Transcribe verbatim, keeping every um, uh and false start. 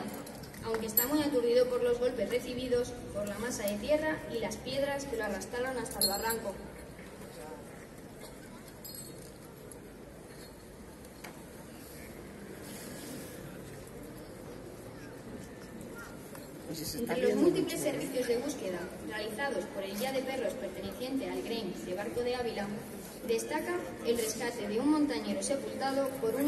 aunque está muy aturdido por los golpes recibidos, por la masa de tierra y las piedras que lo arrastraron hasta el barranco. Entre los múltiples servicios de búsqueda realizados por el Guía de Perros perteneciente al Green de Barco de Ávila, destaca el rescate de un montañero sepultado por un